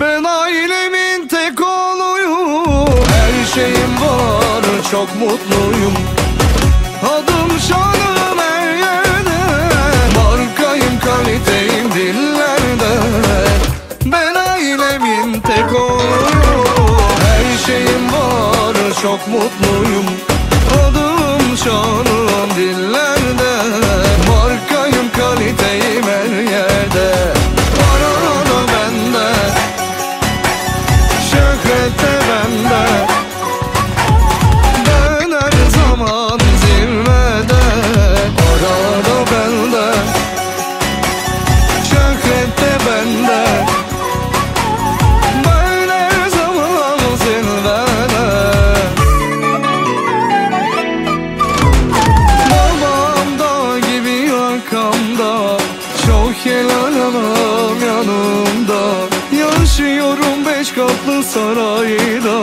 Ben ailemin tek oğluyum. Her şeyim var, çok mutluyum. Adım şanım her yerde. Markayım, kaliteyim dillerde. Ben ailemin tek oğluyum. Her şeyim var, çok mutluyum. Adım şanım dillerde. Markayım, kaliteyim her yerde. Para da bende, şöhret de bende. Ben her zaman zirvede. Para da bende, şöhret de bende. Ben her zaman zirvede. Babam dağ gibi arkamda, çok helalım yanımda. Yaşıyorum 5 katlı sarayda.